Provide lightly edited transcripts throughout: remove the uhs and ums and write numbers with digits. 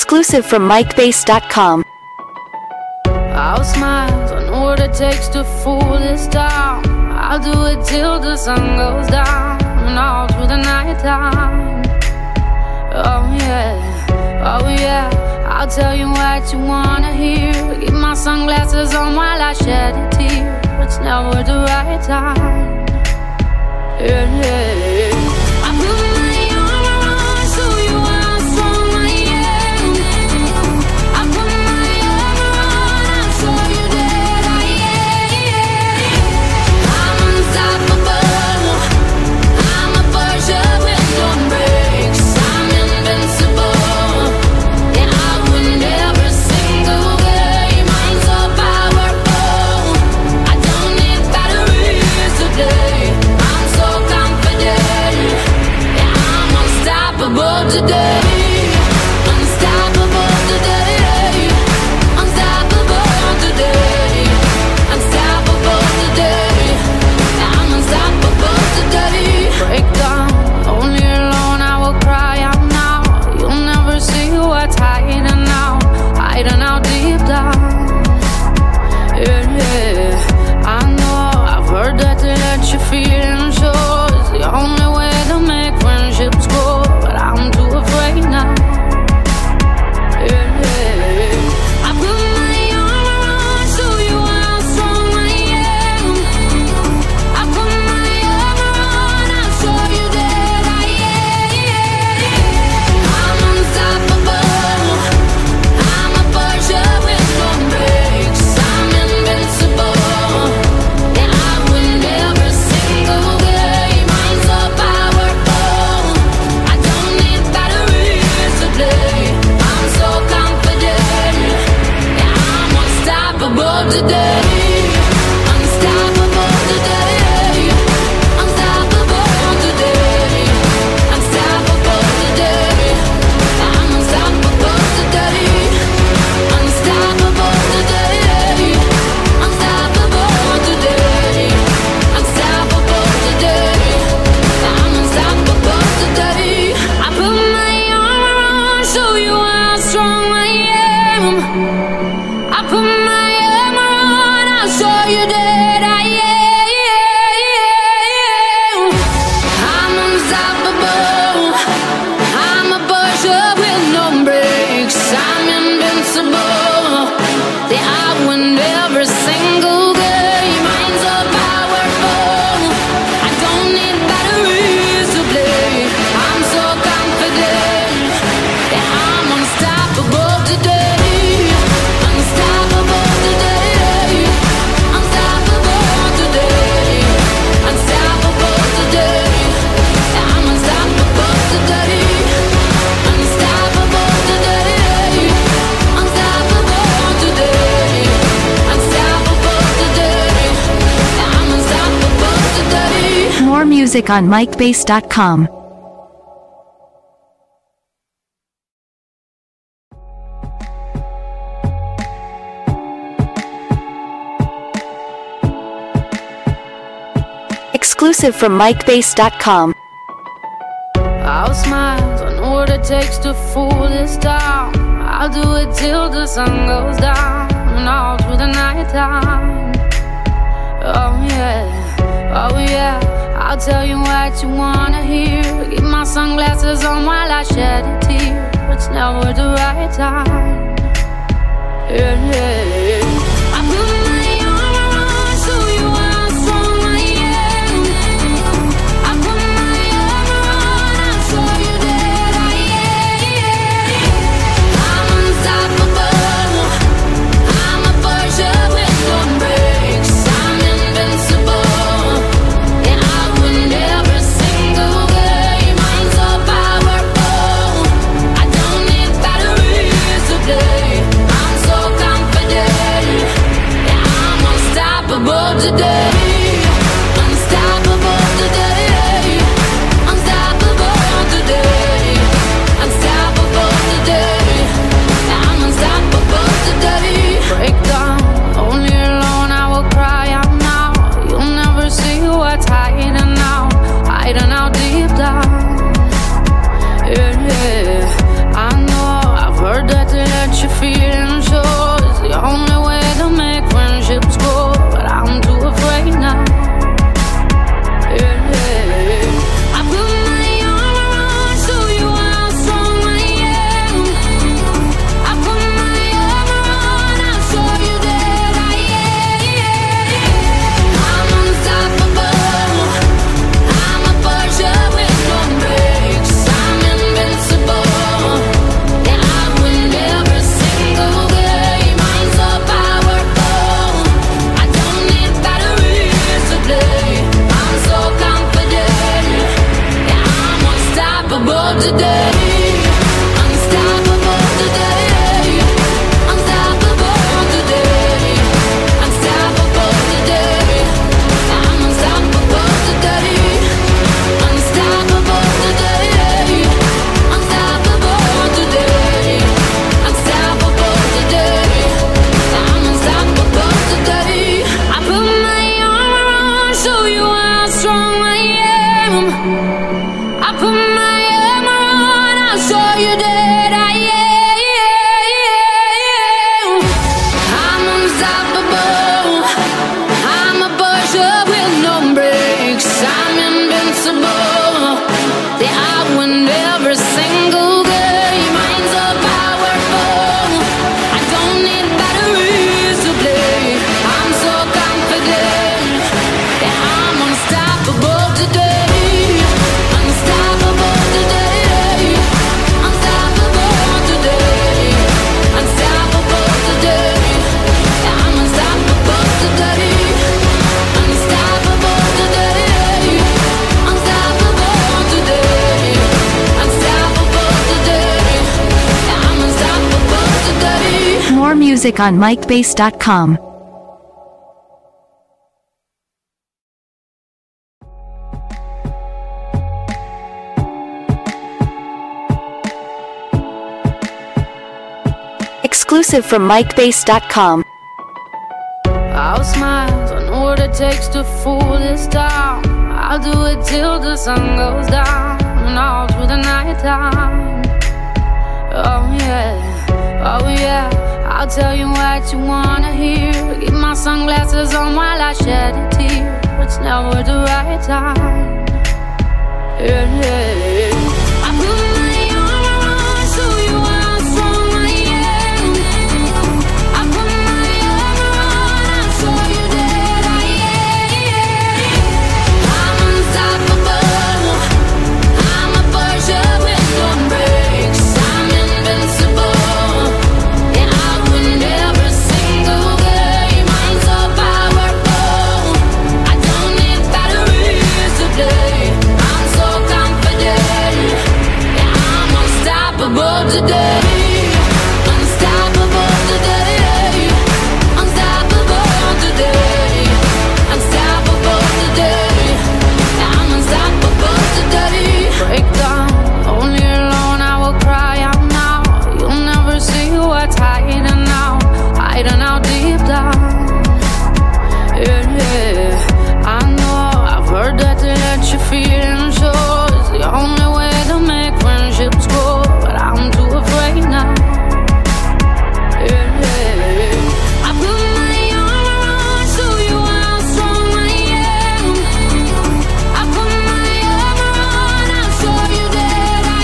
Exclusive from MikeBase.com. I'll smile, I know what it takes to fool this town. I'll do it till the sun goes down and all through the night time. Oh yeah, I'll tell you what you wanna hear. Keep my sunglasses on while I shed a tear. It's never the right time. Yeah. I put my arm around, show you how strong I am. I put my arm around, I'll show you that I am. I'm unstoppable. I'm a Brochure with no brakes. I'm invincible. Yeah, I win every single game. I'm so powerful. I don't need batteries to play. I'm so confident. Yeah, I'm unstoppable today. Unstoppable today. Unstoppable today. Unstoppable today. Yeah, I'm unstoppable today. Break down, only alone I will cry out now. You'll never see what's hiding out deep down. Yeah, I know, I've heard that to let you feel and show is the only way to make friendships grow, but I'm too afraid now. Yeah, I put my arm around, show you how strong I am. I put my arm around, I'll show you that I am. I'm unstoppable. I'm a Brochure with no brakes. I'm invincible. Yeah, I win every single game. I'm so powerful. I don't need batteries to play. I'm so confident. Yeah, I'm unstoppable today. Unstoppable today. Unstoppable today. Unstoppable today. I'm unstoppable today. Unstoppable today. Unstoppable today. Unstoppable today. I'm unstoppable today. I put my arm around, show you how strong I am. I put my arm around, I'll show you that I am. I'm unstoppable. I'm a Brochure with no brakes. I'm invincible. Yeah, I win every single game. I'm so powerful. I don't need batteries to play. I'm so confident. Yeah, I'm unstoppable today. Unstoppable today. Unstoppable today. Unstoppable today. Yeah, I'm unstoppable today. Unstoppable today. Unstoppable today. Unstoppable today. Yeah, I'm unstoppable today. More music on MikeBase.com. Exclusive from MikeBase.com. I'll smile, I know what it takes to fool this town. I'll do it till the sun goes down and all through the night time. Oh yeah, I'll tell you what you wanna hear. Keep my sunglasses on while I shed a tear. It's never the right time. Yeah. I put my arm around, show you how strong I am. I put my arm around, I'll show you that I am. I'm unstoppable. I'm a Brochure with no brakes. I'm invincible. Yeah, I win every single game. I'm so powerful. I don't need batteries to play. I'm so confident. today. Unstoppable today. Unstoppable today. Unstoppable today. I'm unstoppable today. Unstoppable today. Unstoppable today. Unstoppable today. I'm unstoppable today. I put my armor on, show you how strong I am. I put my armor on, I'll show you that I am. I'm unstoppable. I'm a Brochure with no brakes. I'm invincible. Yeah, I win every single game. I'm so powerful. I don't need batteries to play. I'm so confident. Yeah, I'm unstoppable today. Unstoppable today. Unstoppable today. Unstoppable today. Yeah, I'm unstoppable today. Unstoppable today. Unstoppable today. Unstoppable today. Yeah, I'm unstoppable today. More music on MikeBase.com. Exclusive from MikeBase.com. I'll smile, I know what it takes to fool this town. I'll do it till the sun goes down and all through the night time. Oh yeah, I'll tell you what you wanna hear. Keep my sunglasses on while I shed a tear. It's never the right time. Yeah. I put my armor on, show you how strong I am. I put my armor on, I'll show you that I am. I'm unstoppable. I'm a Brochure with no brakes. I'm invincible. Yeah, I win every single game. I'm so powerful. I don't need batteries to play. I'm so confident. Yeah, I'm unstoppable today. Unstoppable today. Unstoppable today. Unstoppable today. Yeah, I'm unstoppable today. Break down, only alone I will cry out now. You'll never see what's hiding out deep down. Yeah, I know, I've heard that to let you feel and show is the only way to make friendships grow, but I'm too afraid now. I put my armor on, show you how strong I am. I put my armor on, I'll show you that I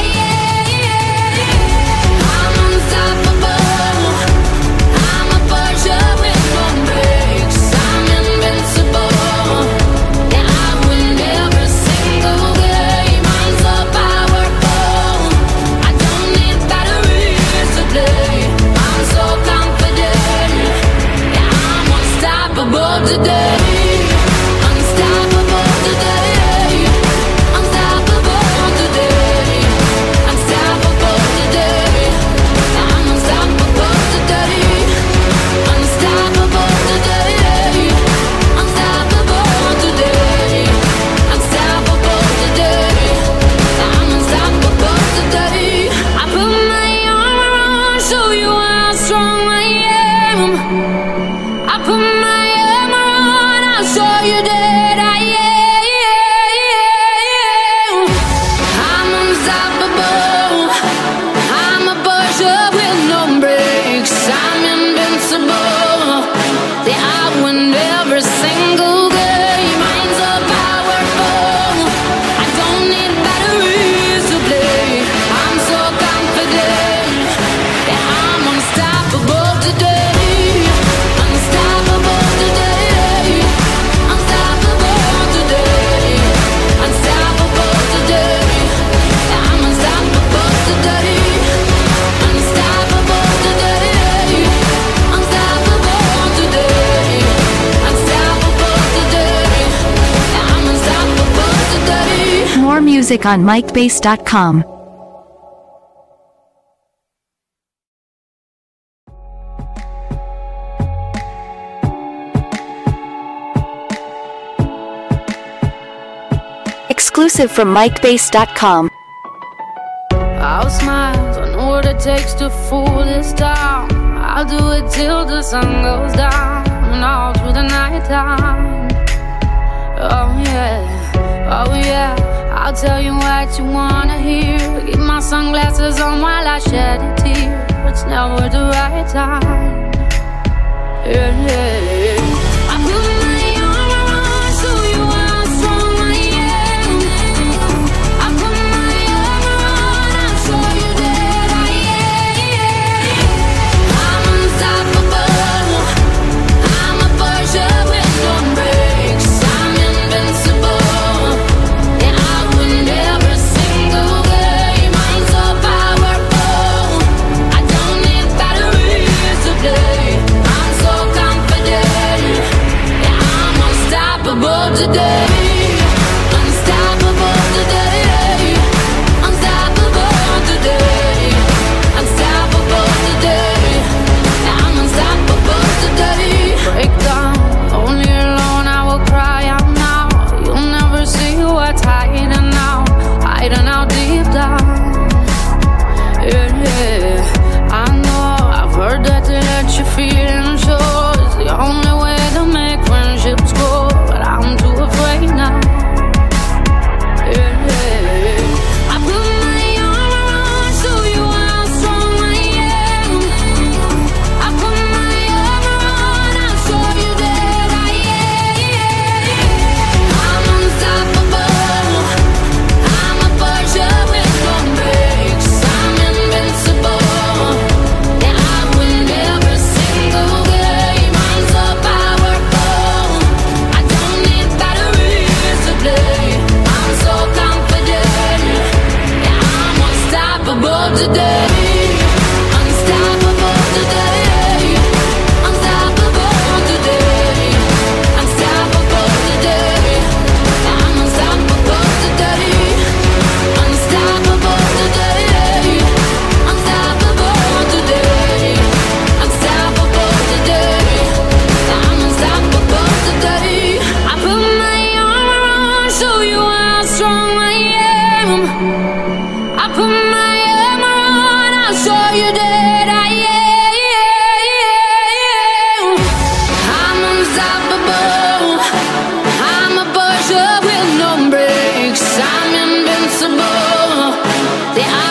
am. I'm unstoppable. I'm a Brochure with no brakes. I'm invincible. Yeah, I win every single game. I'm so powerful. I don't need batteries to play. I'm so confident. Yeah, I'm unstoppable today. Unstoppable today. Unstoppable today. Unstoppable today. Yeah, I'm unstoppable today. Unstoppable today. Unstoppable today. Unstoppable today. Yeah, I'm unstoppable today. I put my armor on, show you how strong I am. I put my armor on, I'll show you that I am. I'm unstoppable. I'm a Brochure with no brakes. I'm invincible. Yeah, I win every single game. I'm so powerful. I don't need batteries to play. I'm so confident. Yeah, I'm unstoppable today. Unstoppable today. Unstoppable today. Unstoppable today. Yeah, I'm unstoppable today. Unstoppable today. Unstoppable today. Unstoppable today. Yeah, I'm unstoppable today. More music on MikeBase.com. Exclusive from MikeBase.com. I'll smile, I know what it takes to fool this town. I'll do it till the sun goes down and all through the night time. Oh yeah, I'll tell you what you wanna hear. Keep my sunglasses on while I shed a tear. It's never the right time. Yeah. I put my arm around, show you how strong I am. I put my arm around, I'll show you that I am. I'm unstoppable. I'm a Brochure with no brakes. I'm invincible. Yeah, I win every single game. I'm so powerful. I don't need batteries to play. I'm so confident. Yeah, I'm unstoppable today. Unstoppable today. Unstoppable today. Unstoppable today. Yeah, I'm unstoppable today. Break down, only alone I will cry out now. You'll never see what's hiding out deep down. Yeah, I know, I've heard that to let you feel and show is the only way to make friendships grow, but I'm too afraid now. Yeah, I put my arm around, show you how strong I am. I put my arm around, I'll show you that I am. I'm unstoppable. I'm a Brochure with no brakes. I'm invincible. Yeah, I win every single game. I'm so powerful. I don't need batteries to play. I'm so confident. Yeah, I'm unstoppable today. Unstoppable today. Unstoppable today. Unstoppable today. Yeah, I'm unstoppable today. Unstoppable today. Unstoppable today. Unstoppable today. Yeah, I'm unstoppable today. I put my arm around, show you how strong I am. I put my arm around, I'll show you that I am. I'm unstoppable. I'm a Brochure with no brakes. I'm invincible. Yeah,